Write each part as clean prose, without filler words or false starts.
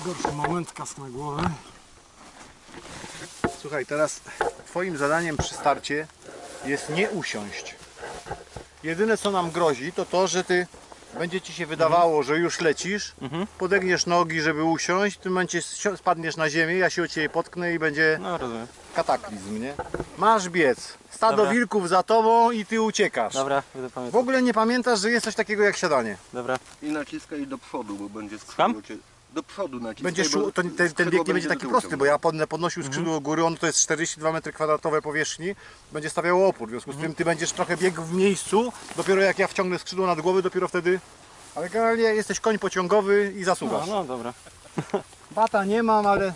Najgorszy moment, kask na głowę. Słuchaj, teraz twoim zadaniem przy starcie jest nie usiąść. Jedyne co nam grozi to to, że ty będzie ci się wydawało, że już lecisz, podegniesz nogi, żeby usiąść, w tym momencie spadniesz na ziemię, ja się o ciebie potknę i będzie rozumiem. kataklizm, nie? Masz biec. Stado Dobra. wilków za tobą i ty uciekasz. Dobra, będę W pamiętał. ogóle nie pamiętasz, że jest coś takiego jak siadanie. Dobra. I naciskaj do przodu, bo będzie Słucham? skrzydło cię. Do przodu naciskaj, Będzie bo szło, ten skrzydło bieg nie będzie do taki tyłu prosty, bo ja ciągnął. będę podnosił skrzydło do góry, on to jest 42 m2 powierzchni, będzie stawiało opór, w związku z tym ty będziesz trochę biegł w miejscu, dopiero jak ja wciągnę skrzydło nad głowę, dopiero wtedy, ale generalnie jesteś koń pociągowy i zasuwasz. No dobra. Bata nie mam, ale...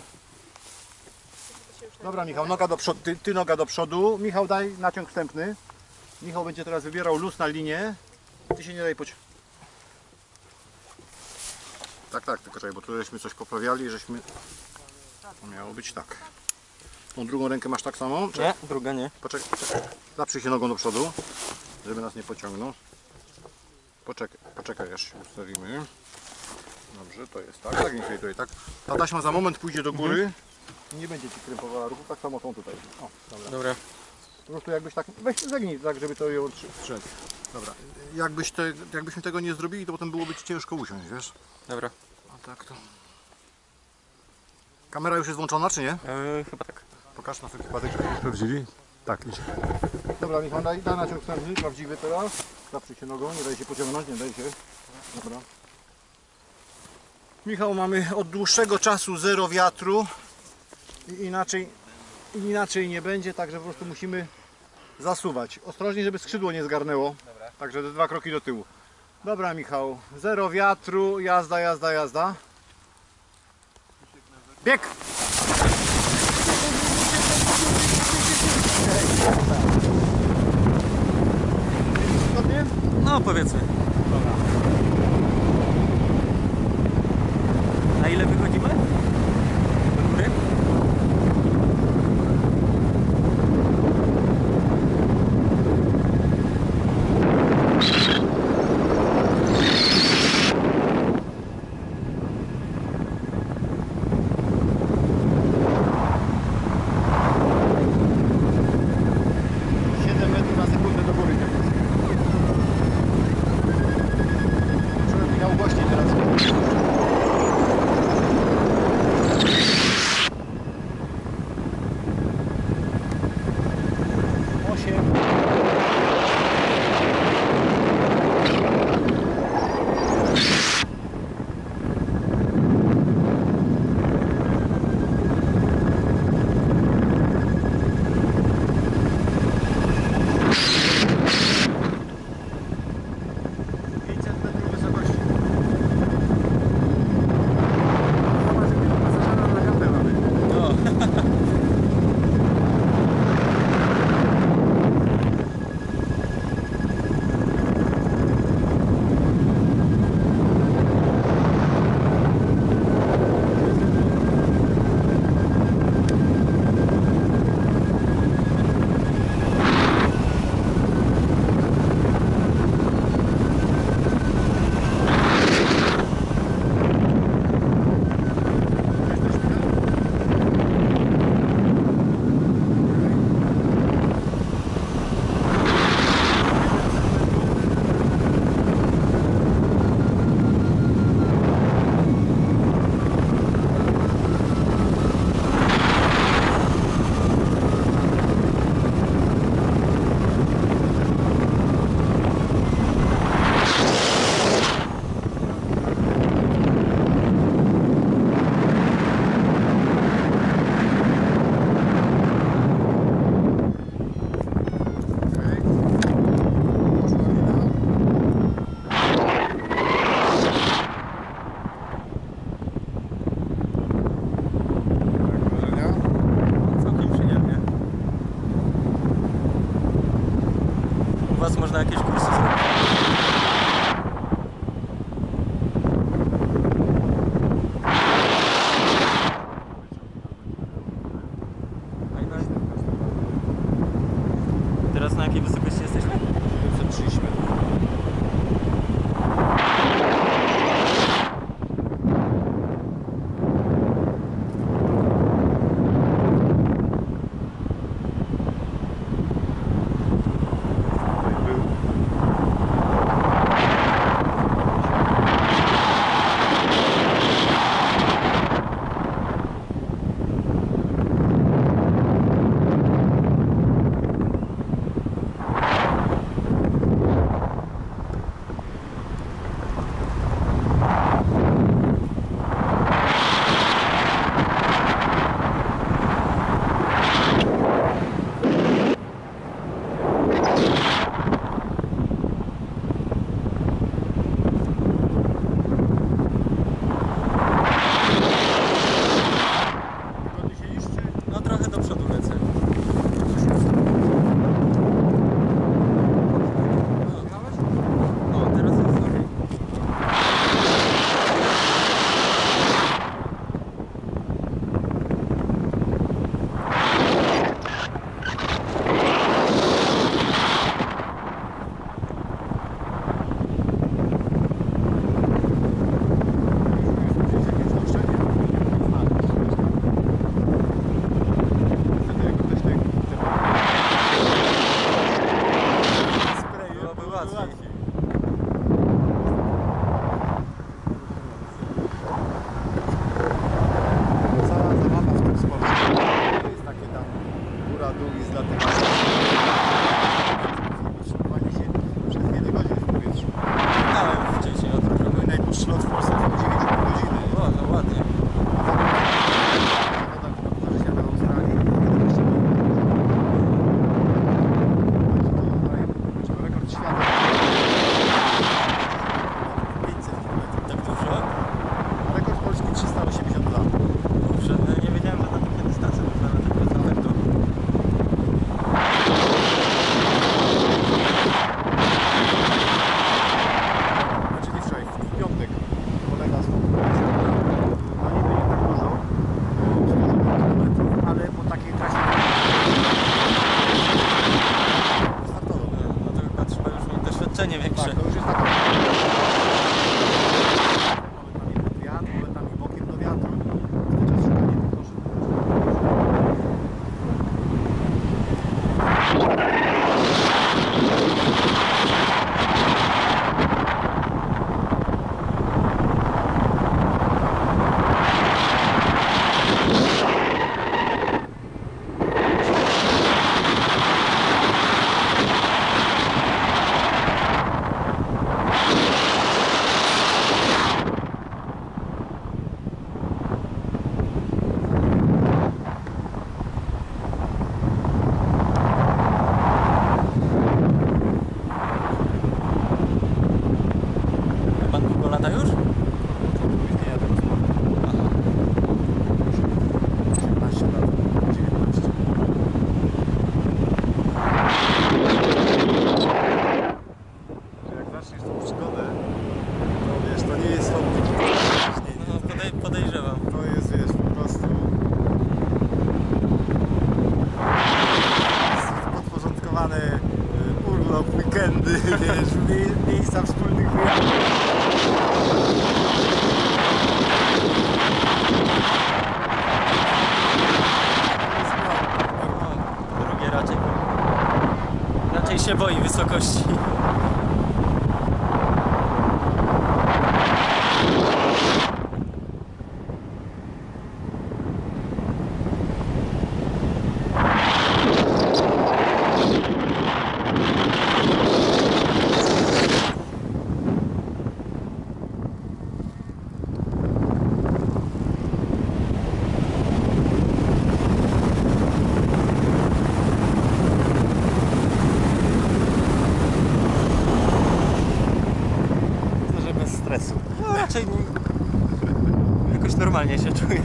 Dobra Michał, noga do przodu, ty noga do przodu, Michał daj naciąg wstępny, Michał będzie teraz wybierał luz na linię, ty się nie daj pociągnąć. Tak, tylko czekaj, bo tu żeśmy coś poprawiali, żeśmy... To miało być tak. Tą drugą rękę masz tak samo? Nie, druga nie. Poczekaj. Zaprzyj się nogą do przodu, żeby nas nie pociągnął. Poczekaj aż się ustawimy. Dobrze, to jest tak. Zagnij sobie tutaj, tak. Ta taśma za moment pójdzie do góry i nie będzie ci krępowała ruchu, tak samo tą tutaj. O, dobra. Dobra. Po prostu jakbyś tak, weź zagnij tak, żeby to ją strzec. Dobra, jakbyśmy tego nie zrobili, to potem byłoby ci ciężko usiąść, wiesz? Dobra. A tak to... Kamera już jest włączona, czy nie? Chyba tak. Pokaż na wszelki wypadek, żebyśmy sprawdzili. Tak, idź. Dobra, Michał, daj naciąg wstępny, prawdziwy teraz. Zaprzyj się nogą, nie daj się pociągnąć, nie daj się. Dobra. Michał, mamy od dłuższego czasu zero wiatru i inaczej nie będzie, także po prostu musimy zasuwać. Ostrożnie, żeby skrzydło nie zgarnęło. Dobra. Także 2 kroki do tyłu. Dobra Michał, zero wiatru, jazda. Bieg! Zgodnie? No powiedzmy. Dobra. Na ile wychodzimy? Do góry? Można jakieś kursy zrobić. Teraz na jakiej wysokości jesteśmy? 730 metrów. wiesz, miejsca wspólnych wyjazdów. Drugie raczej się boi wysokości. Myślę, że bez stresu. No raczej jakoś normalnie się czuję.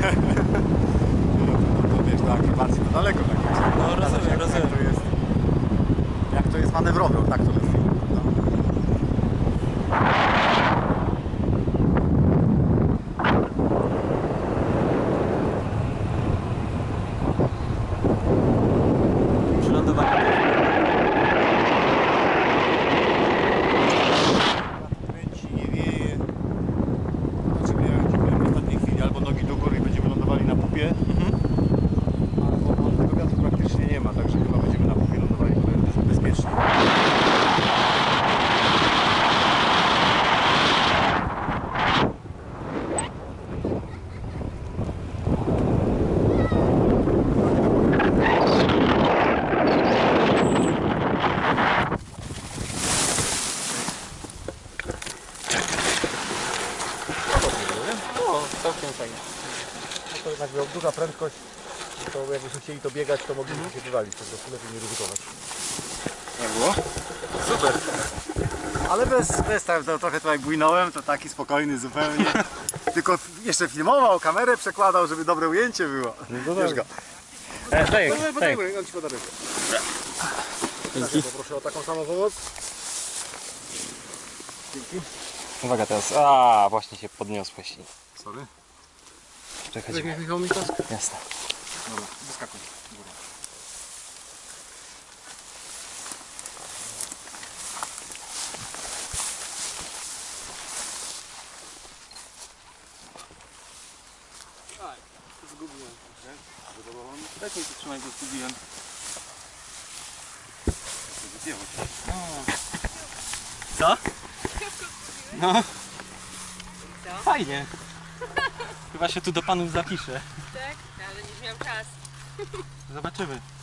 No wiesz, do akrobacji to daleko tak jest. No rozumiem. Jak to jest manewrowe, tak to jest. No. Przy lądowaniu. Kręci, nie wieje. Znaczy w ostatniej chwili albo nogi do góry i będziemy lądowali na pupie. Albo tego wiatru praktycznie nie ma, także chyba będziemy na pupie lądowali, to jest bezpiecznie. O, całkiem fajnie. To jednak miał duża prędkość, to jakbyśmy chcieli to biegać, to moglibyśmy się wywalić, po prostu lepiej nie ryzykować. Nie było? Super. Ale bez tam, to trochę tutaj bujnąłem, to taki spokojny zupełnie. Tylko jeszcze filmował, kamerę przekładał, żeby dobre ujęcie było. Wiesz go. Daj, on ci poda rękę. Dzięki. Poproszę o taką samą pomoc. Uwaga teraz. A, właśnie się podniosłeś. Sorry. Czekaj. Weźmiesz Michał mi kask? Jasne. Dobra, wyskakuj. Góra. Zgubiłem trochę. Zadowolony? Tak mi trzymaj, bo zgubiłem. Wypięło się. Co? No. Fajnie. Chyba się tu do panów zapiszę. Tak? Ale nie miał czas. Zobaczymy.